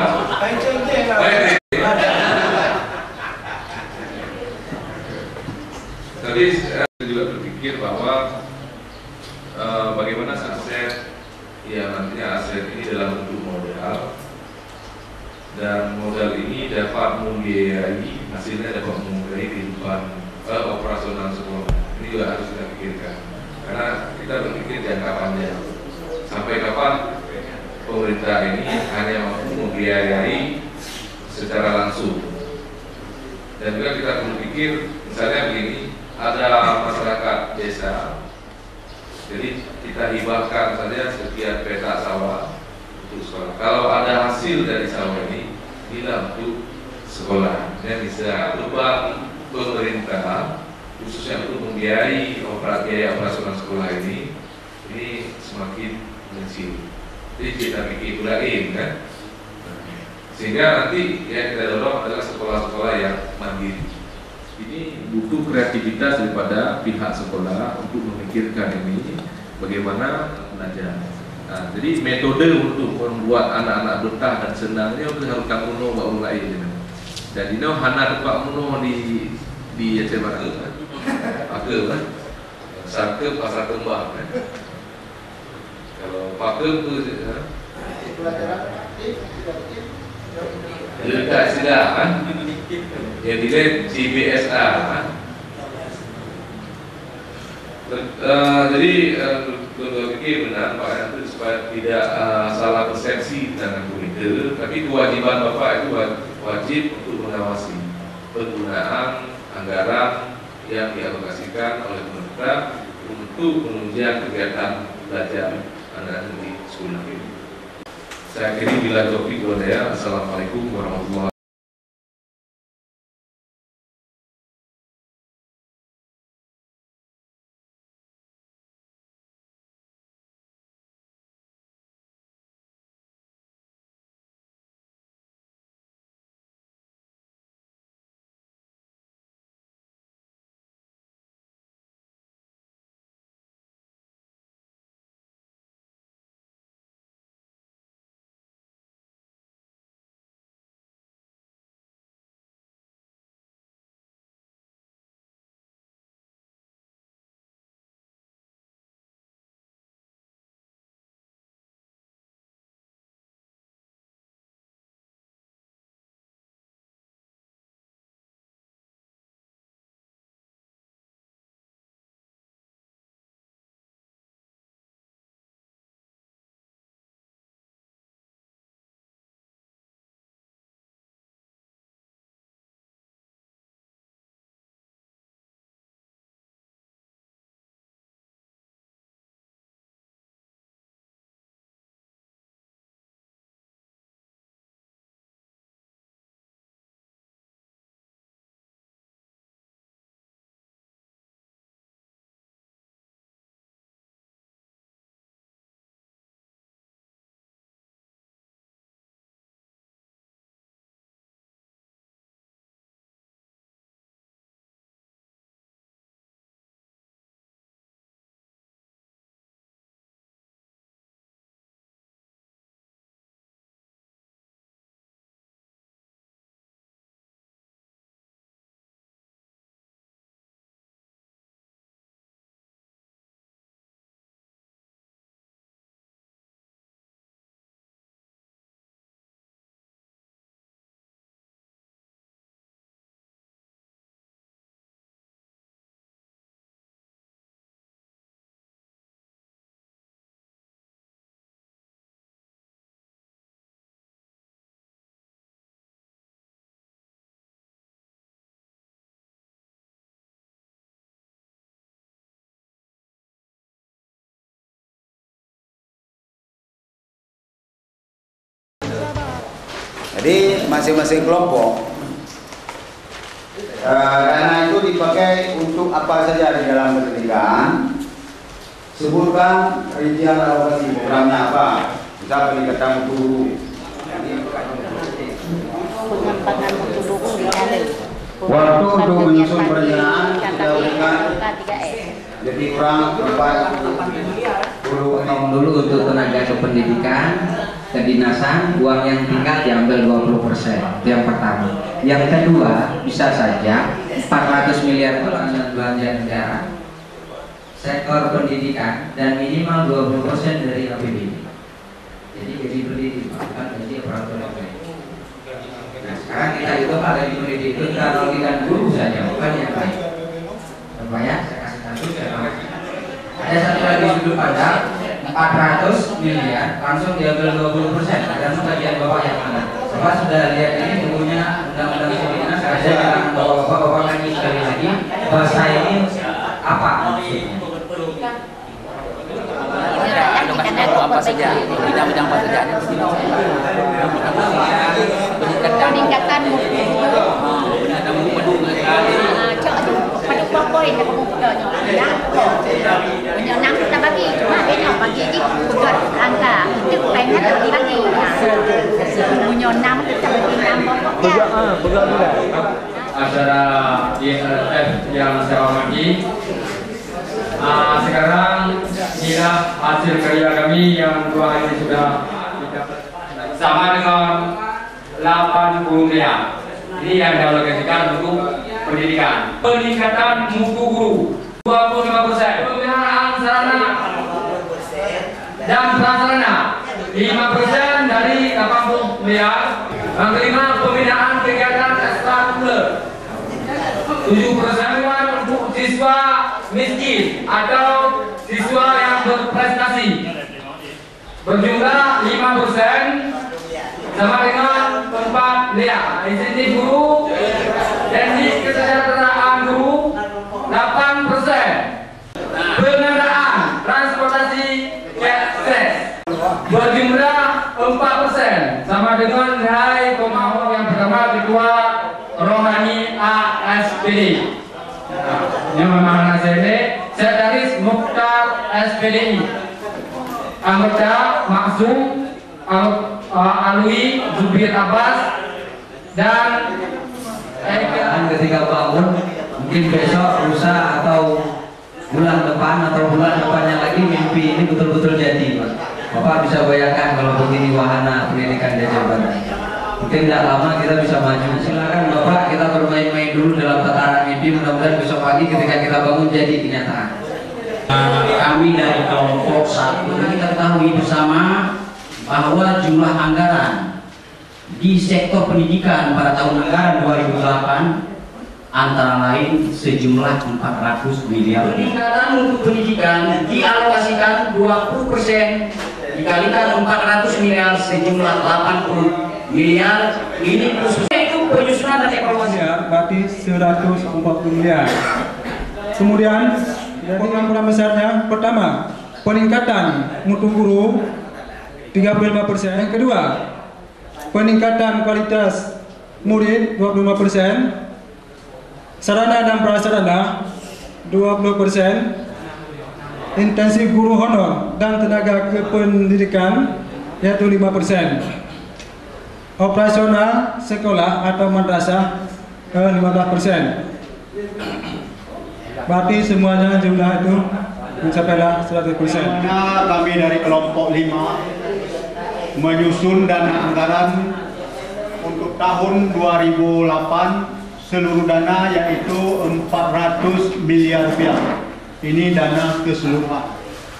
tapi saya juga berpikir bahwa uh, bagaimana aset ya nantinya aset ini dalam bentuk modal dan modal ini dapat membiayai hasilnya dapat membiayai kehidupan uh, operasional sekolah. Ini juga harus kita pikirkan karena kita berpikir jangka panjang sampai kapan pemerintah ini hanya mampu membiayai secara langsung. Dan juga kita berpikir misalnya begini, ada masyarakat desa, jadi kita hibahkan saja sekian petak sawah untuk sekolah. Kalau ada hasil dari sawah ini, bila untuk sekolah, dan bisa beban pemerintah khususnya untuk membiayai biaya operasional sekolah ini, ini semakin mengecil. Jadi kita pikir ulangi kan, sehingga nanti yang kita dorong adalah sekolah-sekolah yang mandiri. Ini butuh kreativitas daripada pihak sekolah untuk memikirkan ini bagaimana belajar. Nah, jadi metode untuk membuat anak-anak betah dan senangnya harus kamu no baru lain. Dan ini hana tempat muno di di Aceh Barat. Pakai kan, satu pasar kembang kan. Kalau pakai tu, dekat sudah kan, yang dilihat C B S A kan. Uh, jadi uh, pikir benar Pak Yanto supaya tidak uh, salah persepsi dengan komite, tapi kewajiban Bapak itu wajib untuk mengawasi penggunaan anggaran yang dialokasikan oleh pemerintah untuk penunjang kegiatan belajar anak di sekolah. Saya kira bila topik wadaya. Assalamualaikum warahmatullahi wabarakatuh. Jadi masing-masing kelompok uh, dana itu dipakai untuk apa saja di dalam pendidikan. Sebutkan rincian alokasi programnya apa. Misal peningkatan mutu guru. Pengembangan mutu guru di Kale. Waktu untuk menyusun perencanaan kita berikan jadi kurang empat puluh potong dulu untuk tenaga kependidikan, kedinasan, uang yang tinggal diambil dua puluh persen. Itu yang pertama. Yang kedua, bisa saja empat ratus miliar itu anggaran belanja negara sektor pendidikan dan minimal dua puluh persen dari A P B D. Jadi gaji pendidik bukan gaji operator. Nah, sekarang kita itu pada gaji pendidik itu kita analogikan guru saja, bukan yang lain. Coba ya, saya kasih satu contoh. Ada satu lagi sudut pandang empat ratus miliar langsung diambil dua puluh persen. Ada bagian bapak yang mana? Bapak sudah lihat ini bukunya undang-undang Sidinas. Saya bilang bapak bapak lagi sekali lagi bahasa ini apa maksudnya? Apa saja, bidang-bidang apa saja ada peningkatan mutu guru. Ada mutu pada poin yang mudahnya ya. Punya enam kita bagi, cuma dia bagi di bukan angka. Itu pengen lagi lagi. Punya enam kita bagi enam pokoknya. Acara I L F yang saya hormati. Uh, sekarang inilah hasil kerja kami yang dua hari sudah sama dengan delapan puluh miliar. Ini yang dialokasikan untuk pendidikan. Peningkatan mutu guru dua puluh lima persen. Pemeliharaan sarana dan prasarana lima persen dari delapan puluh miliar. Yang kelima, pembinaan tujuh persen untuk siswa miskin atau siswa yang berprestasi berjumlah lima persen sama dengan empat miliar. Insentif guru dan di kesejahteraan guru delapan persen. Pengadaan transportasi akses berjumlah empat persen sama dengan nilai pemaham yang pertama Ketua Rohani A S P D. Yang memang hasilnya Sekretaris Mukhtar S P D I, anggota Maksum Alwi Zubir Abbas dan Dan ketika bangun mungkin besok, lusa atau bulan depan atau bulan depannya lagi mimpi ini betul-betul jadi, Pak. Bapak bisa bayangkan kalau begini wahana pendidikan Gajah Mada. Mungkin tidak lama kita bisa maju. Silakan Bapak, kita bermain-main dulu dalam tataran mimpi. Mudah-mudahan besok pagi ketika kita bangun jadi kenyataan. Kami dari kelompok satu kita ketahui bersama bahwa jumlah anggaran di sektor pendidikan pada tahun anggaran dua ribu delapan antara lain sejumlah empat ratus miliar. Anggaran untuk pendidikan dialokasikan dua puluh persen dikalikan empat ratus miliar sejumlah delapan puluh miliar. Ini khususnya itu penyusunan dan evaluasi. Berarti seratus empat puluh miliar. Kemudian program-program besarnya, pertama peningkatan mutu guru tiga puluh lima persen. Yang kedua, peningkatan kualitas murid dua puluh lima persen. Sarana dan prasarana dua puluh persen. Intensif guru honor dan tenaga kependidikan yaitu lima persen. Operasional sekolah atau madrasah lima belas persen. Berarti semuanya jumlah itu mencapailah seratus persen. Kami dari kelompok lima menyusun dana anggaran untuk tahun dua ribu delapan seluruh dana yaitu empat ratus miliar rupiah. Ini dana keseluruhan.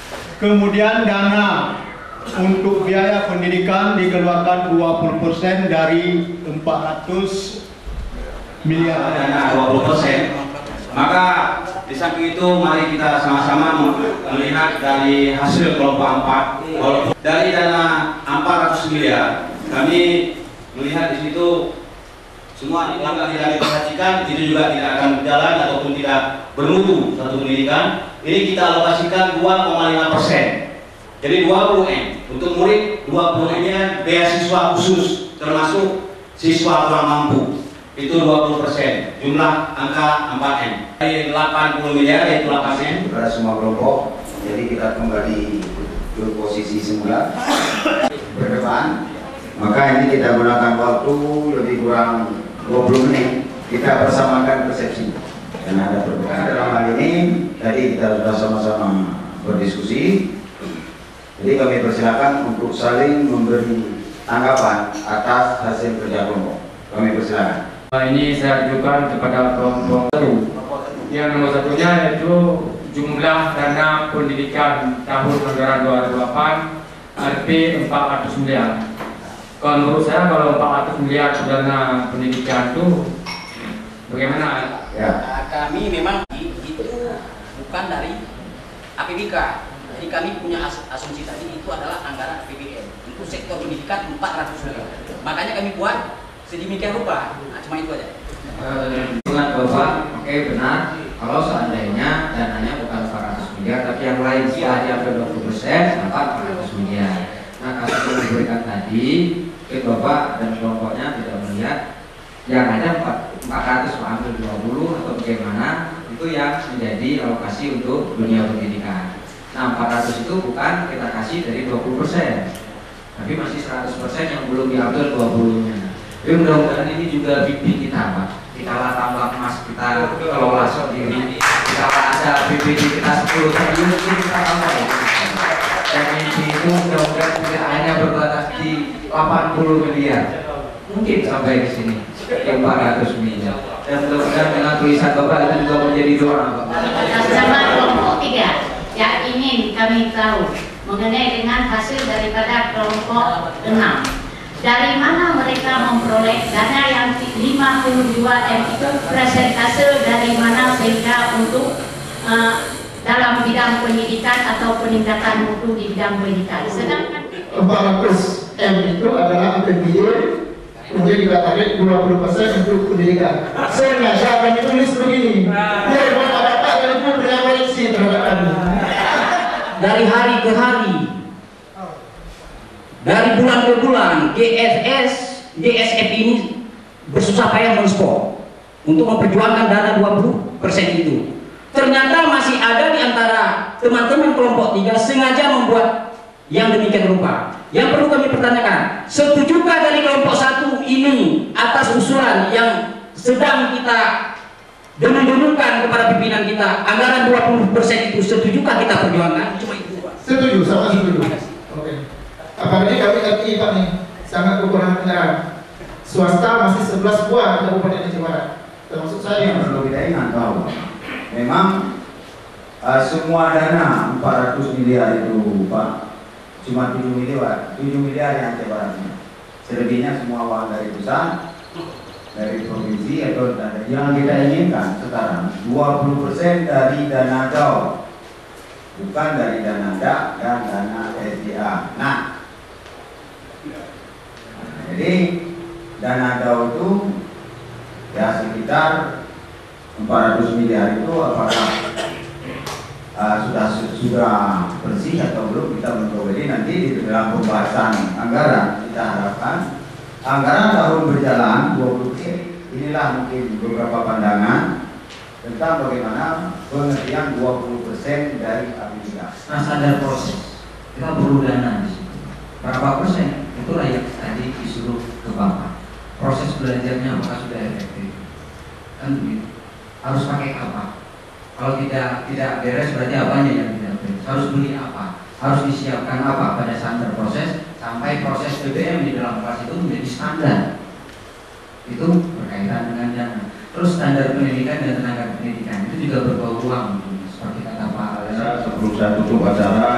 Kemudian dana untuk biaya pendidikan dikeluarkan dua puluh persen dari empat ratus miliar. Dana dua puluh persen. Maka di samping itu mari kita sama-sama melihat dari hasil kelompok empat. Dari dana empat ratus miliar, kami melihat di situ semua yang tidak diperhatikan itu juga tidak akan berjalan ataupun tidak bermutu satu pendidikan. Ini kita alokasikan dua koma lima persen. Jadi dua puluh M untuk murid, dua puluh M-nya beasiswa khusus termasuk siswa kurang mampu. Itu dua puluh persen. Jumlah angka empat M. Dari delapan puluh miliar yaitu delapan M kepada semua kelompok. Jadi kita kembali ke posisi semula berdepan. Maka ini kita gunakan waktu lebih kurang dua puluh menit. Kita bersamakan persepsi dan ada perbedaan dalam hal ini. Tadi kita sudah sama-sama berdiskusi. Jadi kami persilakan untuk saling memberi tanggapan atas hasil kerja kelompok. Kami persilakan. Nah, ini saya ajukan kepada kelompok satu. Yang nomor satunya yaitu jumlah dana pendidikan tahun anggaran dua ribu delapan R P empat ratus miliar. Kalau menurut saya kalau empat ratus miliar dana pendidikan itu bagaimana? Ya. Kami memang itu bukan dari A P B K. Jadi kami punya as asumsi tadi itu adalah anggaran A P B N untuk sektor pendidikan empat ratus miliar. Makanya kami buat sedemikian rupa. Nah, cuma itu aja. Dengan Bapak, oke benar. Kalau seandainya dananya bukan empat ratus miliar, tapi yang lain setelah diambil dua puluh persen, maka empat ratus miliar. Nah, kasus yang diberikan tadi, ke Bapak dan kelompoknya tidak melihat yang ada empat ratus ambil dua puluh atau bagaimana, itu yang menjadi alokasi untuk dunia pendidikan. Nah, empat ratus itu bukan kita kasih dari dua puluh persen, tapi masih seratus persen yang belum diambil dua puluh-nya. Tapi mudah-mudahan ini juga bimbing kita, Pak. Kita lah tambah emas, kita kelola sendiri. Kita ada B P D kita sepuluh triliun, kita tambah. Dan mimpi itu mudah-mudahan tidak hanya berbatas di delapan puluh miliar. Mungkin sampai ke sini empat ratus miliar. Dan mudah-mudahan dengan tulisan Bapak itu juga menjadi doa, Pak. Sama kelompok tiga yang ingin kami tahu mengenai dengan hasil daripada kelompok enam. Dari mana mereka memperoleh dana yang lima puluh dua M itu persentase dari mana sehingga untuk uh, dalam bidang pendidikan atau peningkatan mutu di bidang pendidikan. Sedangkan empat ratus M itu adalah A P B D, kemudian kita tarik dua puluh persen untuk pendidikan. Sengaja kami tulis begini, biar bapak-bapak dan ibu bereaksi terhadap kami. Dari hari ke hari, dari bulan ke bulan, G S S, G S F ini bersusah payah men-sport untuk memperjuangkan dana dua puluh persen itu. Ternyata masih ada di antara teman-teman kelompok tiga sengaja membuat yang demikian rupa. Yang perlu kami pertanyakan, setujukah dari kelompok satu ini atas usulan yang sedang kita dengung-dengungkan kepada pimpinan kita, anggaran dua puluh persen itu setujukah kita perjuangkan? Cuma itu, Pak. Setuju, sama setuju. Oke. Apalagi kami tadi Pak nih, sangat kekurangan anggaran. Swasta masih sebelas buah Kabupaten Aceh Barat, termasuk saya. Perlu kita ingat bahwa memang uh, semua dana empat ratus miliar itu Pak cuma tujuh miliar, tujuh miliar yang Aceh Barat. Selebihnya semua uang dari pusat, dari provinsi atau dari yang kita inginkan sekarang dua puluh persen dari dana D A O, bukan dari dana D A dan dana S D A. Nah, jadi dana D A O itu ya sekitar empat ratus miliar itu apakah uh, sudah sudah bersih atau belum kita mencoba. Jadi nanti di dalam pembahasan anggaran kita harapkan anggaran tahun berjalan dua puluh persen inilah mungkin beberapa pandangan tentang bagaimana pengertian dua puluh persen dari A P B D. Nah, sadar proses kita perlu dana di situ. Berapa persen? Itulah yang tadi disuruh ke Bapak. Proses belajarnya apakah sudah efektif? Kan begitu. Harus pakai apa? Kalau tidak tidak beres berarti apanya yang tidak beres? Harus beli apa? Harus disiapkan apa pada saat berproses sampai proses B B M di dalam kelas itu menjadi standar. Itu berkaitan dengan dana. Terus standar pendidikan dan tenaga pendidikan itu juga berbau uang, seperti kata Pak Alisa. Sebelum saya tutup acara,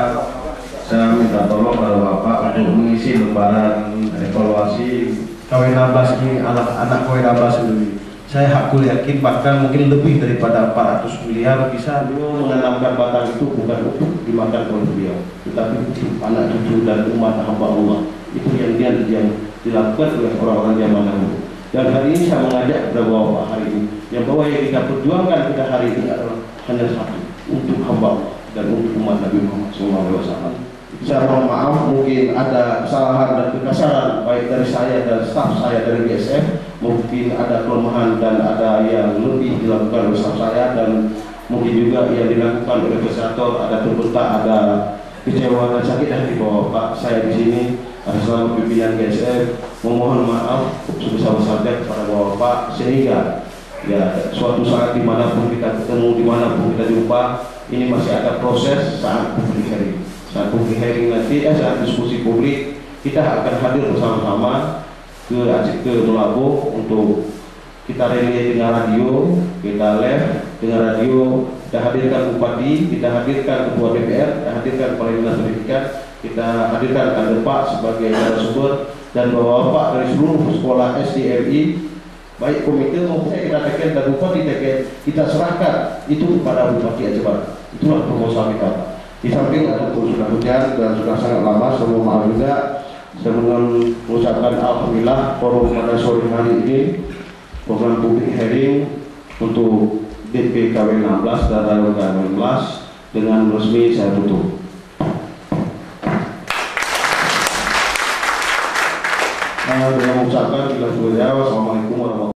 saya minta tolong pada Bapak untuk mengisi lembaran evaluasi K W enam belas ini, anak-anak K W enam belas ini. Saya hakul yakin bahkan mungkin lebih daripada empat ratus miliar bisa menanamkan batang itu bukan untuk dimakan oleh beliau, tetapi untuk anak cucu dan umat hamba Allah. Itu yang dia yang dilakukan oleh orang-orang zaman dahulu. Dan hari ini saya mengajak kepada Bapak hari ini, yang bahwa yang kita perjuangkan kita hari ini adalah hanya satu, untuk hamba Allah dan untuk umat Nabi Muhammad shallallahu alaihi wasallam. Saya mohon maaf mungkin ada kesalahan dan kekasaran baik dari saya dan staf saya dari B S F, mungkin ada kelemahan dan ada yang lebih dilakukan oleh staf saya dan mungkin juga yang dilakukan oleh fasilitator, ada terbentak, ada kecewa dan sakit hati bahwa Pak saya di sini atas nama pimpinan B S F memohon maaf sebesar-besarnya kepada Bapak sehingga ya suatu saat dimanapun kita ketemu, dimanapun kita jumpa, ini masih ada proses saat publik hearing. Saat publik hearing nanti, eh, saat diskusi publik kita akan hadir bersama-sama ke Aceh ke Melabu untuk kita relay dengan radio, kita live dengan radio, kita hadirkan bupati, kita hadirkan ketua D P R, kita hadirkan kepala dinas pendidikan, kita hadirkan kader Pak sebagai narasumber dan bapak-bapak dari seluruh sekolah S D M I, baik komite maupun kita teken dan bupati teken, kita serahkan itu kepada bupati Aceh Barat. Itulah proposal kita. Di samping untuk sudah hujan dan sudah sangat lama, saya mohon maaf juga. Saya mengucapkan alhamdulillah forum pada sore hari ini program publik hearing untuk D P K W enam belas dan Rayon K W enam belas dengan resmi saya tutup. Saya dengan mengucapkan bila sudah, wassalamualaikum warahmatullahi wabarakatuh.